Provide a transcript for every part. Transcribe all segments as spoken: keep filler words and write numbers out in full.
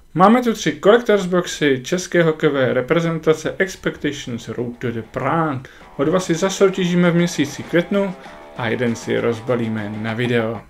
Máme tu tři Collectors boxy české hokejové reprezentace Expectations Road to the Prague. O dva si zasoutěžíme v měsíci květnu a jeden si rozbalíme na video.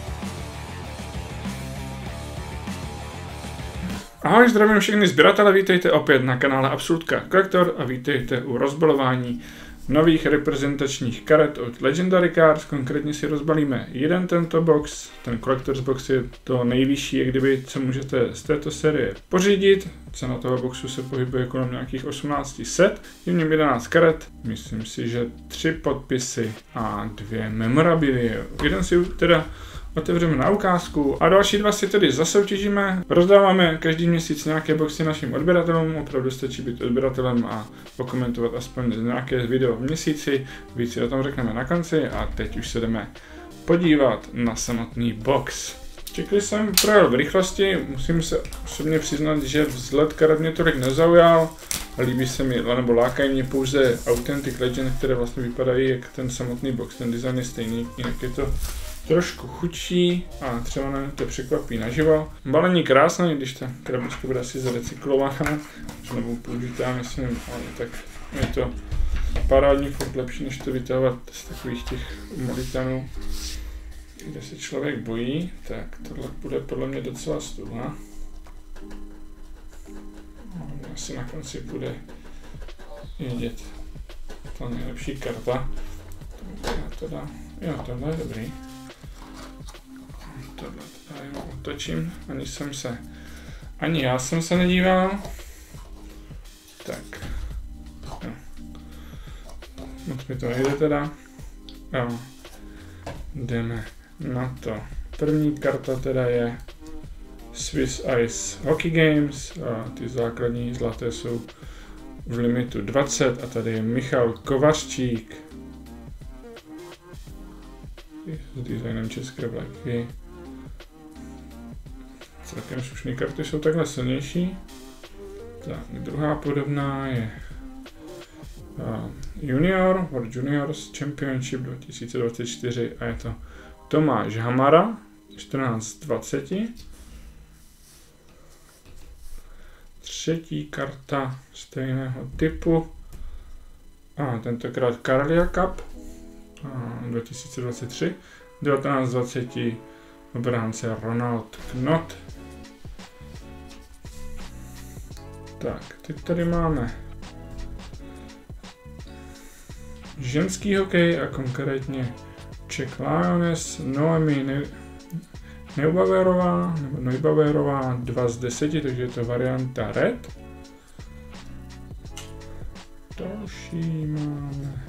Ahoj, zdravím všechny sběratele, vítejte opět na kanále Absolutka Collector a vítejte u rozbalování nových reprezentačních karet od Legendary Cards. Konkrétně si rozbalíme jeden tento box, ten Collectors box je to nejvyšší, jak kdyby, co můžete z této série pořídit. Cena toho boxu se pohybuje kolem nějakých osmnáct set, je v něm jedenáct karet, myslím si, že tři podpisy a dvě memorabilie. Jeden si teda otevřeme na ukázku a další dva si tedy zasoutěžíme. Rozdáváme každý měsíc nějaké boxy našim odběratelům, opravdu stačí být odběratelem a okomentovat aspoň nějaké video v měsíci. Víc si o tom řekneme na konci a teď už se jdeme podívat na samotný box. Čekli jsem projel v rychlosti, musím se osobně přiznat, že vzhled karet mě tolik nezaujal. Líbí se mi, nebo lákají mě pouze Authentic Legend, které vlastně vypadají jak ten samotný box, ten design je stejný, jinak je to trošku chudší a třeba nám to překvapí naživo. Balení krásné, když ta krabička bude asi zarecyklovaná, nebo použitá, myslím, ale tak je to parádní, furt lepší, než to vytahovat z takových těch molitanů, kde se člověk bojí. Tak tohle bude podle mě docela stuha. Asi na konci bude vidět ta nejlepší karta. Teda, jo, tohle je dobrý. Tohle teda jenom otočím, ani jsem se, ani já jsem se nedíval. Tak, jo. Moc mi to nejde teda. Jo. Jdeme na to. První karta teda je Swiss Ice Hockey Games. A ty základní zlaté jsou v limitu dvacet a tady je Michal Kovařčík s designem české vlajky. Celkem slušné karty jsou takhle silnější. Tak, druhá podobná je uh, Junior, World Juniors Championship dva tisíce dvacet čtyři a je to Tomáš Hamara, čtrnáct dvacet. Třetí karta stejného typu a tentokrát Karlia Cup uh, dva tisíce dvacet tři, devatenáct dvacet, obránce Ronald Knott. Tak, teď tady máme ženský hokej a konkrétně Czech Lioness, Noemi ne Neubaverová, nebo Neubaverová dva z deseti, takže je to varianta Red. Další máme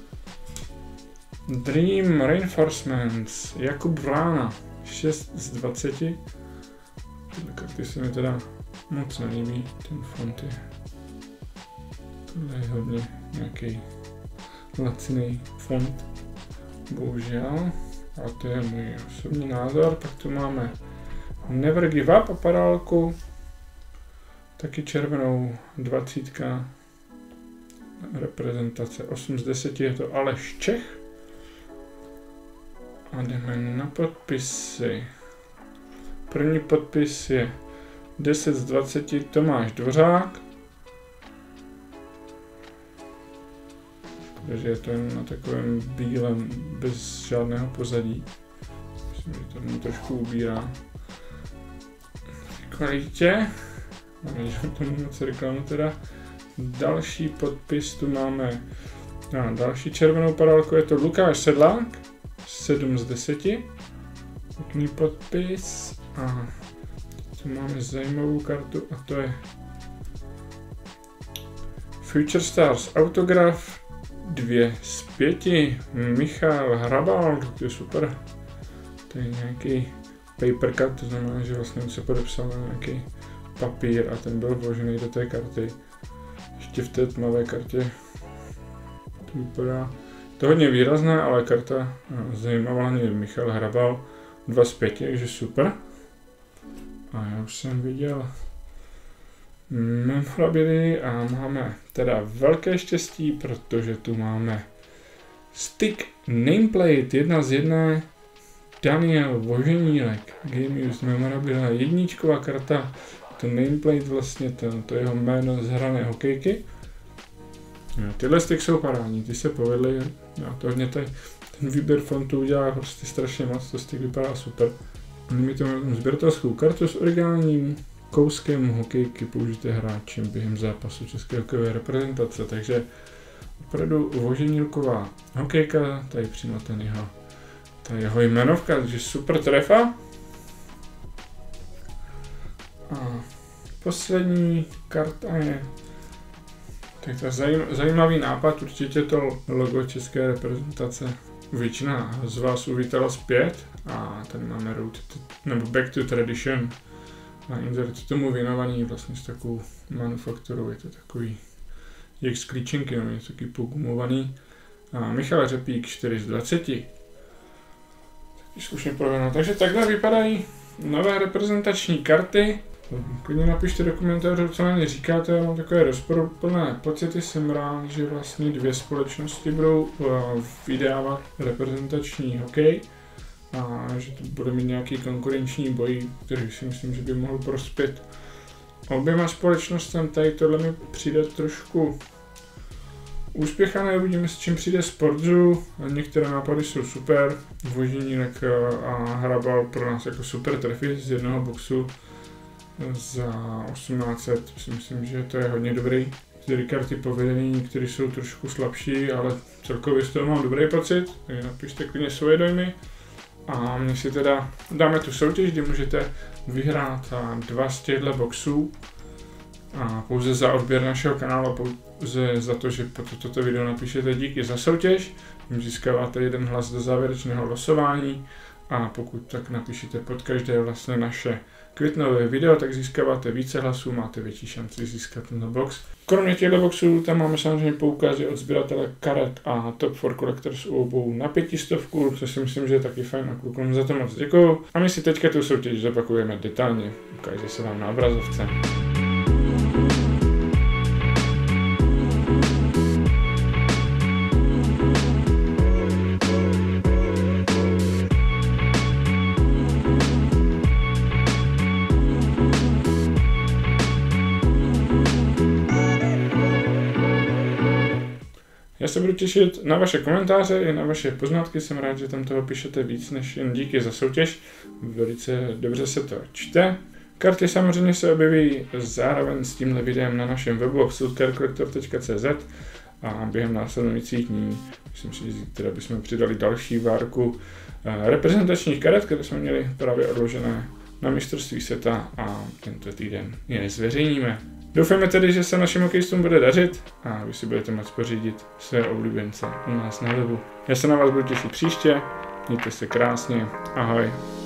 Dream Reinforcements, Jakub Vrána, šest z dvaceti. Tyhle karty se mi teda moc nelíbí, ten font je, tohle je hodně nějaký laciný font, bohužel, a to je můj osobní názor. Pak tu máme Never Give Up aparálku, taky červenou dvacítka, reprezentace osm z deseti, je to Aleš Čech. A jdeme na podpisy. První podpis je deset z dvaceti Tomáš Dvořák. Takže je to jen na takovém bílém, bez žádného pozadí. Myslím, že to mě trošku ubírá kvalitě. Ale že to není moc reklamu teda. Další podpis tu máme. A další červenou parálku je to Lukáš Sedlák. sedm z deseti. Pěkný podpis. A tu máme zajímavou kartu a to je Future Stars autograf dva z pěti. Michal Hrabal, to je super. To je nějaký paper cut, to znamená, že vlastně on se podepsal na nějaký papír a ten byl vložený do té karty. Ještě v té tmavé kartě to vypadá to hodně výrazné, ale karta zajímavá, je Michal Hrabal dva z pěti, takže super. A já už jsem viděl memorabilii a máme teda velké štěstí, protože tu máme stick nameplate jedna z jedné Daniel Voženílek, Game Used Memorabilia, jedničková karta ten nameplate vlastně, ten, to jeho jméno z hrané hokejky. Jo, tyhle styk jsou parádní, ty se povedly, jo, to hodně tady, ten výběr fontu udělá prostě strašně moc, to styk vypadá super. My to máme sběratelskou kartu s originálním kouskem hokejky použité hráčem během zápasu české hokejové reprezentace, takže opravdu voženílková hokejka, tady přímo ten jeho, ta jeho jmenovka, takže super trefa. A poslední karta je tak to zajím, zajímavý nápad, určitě to logo české reprezentace většina z vás uvítala zpět a tady máme road to, nebo back to tradition a insert tomu věnovaný vlastně s takovou manufakturou, je to takový jak z klíčenky, no, je taky pogumovaný. A Michal Řepík čtyři z dvaceti. Taky zkušeně provedeno. Takže takhle vypadají nové reprezentační karty. Klidně napište do komentářů, co na ně říkáte, já mám takové rozporuplné pocity, jsem rád, že vlastně dvě společnosti budou vydávat reprezentační hokej a že to bude mít nějaký konkurenční boj, který si myslím, že by mohl prospět oběma společnostem. Tady tohle mi přijde trošku úspěchané, uvidíme, s čím přijde Sportzu, některé nápady jsou super, Voženínek a Hrabal pro nás jako super trefy z jednoho boxu za osmnáct set, si myslím, že to je hodně dobrý. Ty karty povedený, některé jsou trošku slabší, ale celkově z toho mám dobrý pocit, takže napište klidně svoje dojmy. A my si teda dáme tu soutěž, kdy můžete vyhrát dva z těchto boxů a pouze za odběr našeho kanálu, pouze za to, že pod toto video napíšete díky za soutěž, získáváte jeden hlas do závěrečného losování a pokud tak napíšete pod každé vlastně naše květnové video, tak získáváte více hlasů, máte větší šanci získat tento box. Kromě těchto boxů tam máme samozřejmě poukazy od sběratele karet a Top čtyři Collectors u obou na pětistovku, což si myslím, že je taky fajn a klukům za to moc děkuju. A my si teďka tu soutěž zopakujeme detailně, ukáže se vám na obrazovce. Já se budu těšit na vaše komentáře i na vaše poznatky, jsem rád, že tam toho píšete víc než jen díky za soutěž, velice dobře se to čte. Karty samozřejmě se objeví zároveň s tímhle videem na našem webu absolute collector tečka cé zet a během následujících dní, myslím si, že teda bychom přidali další várku reprezentačních karet, které jsme měli právě odložené na mistrovství světa a tento týden je zveřejníme. Doufáme tedy, že se našim hokejistům bude dařit a vy si budete moct pořídit své oblíbence u nás na webu. Já se na vás budu těšit příště, mějte se krásně, ahoj.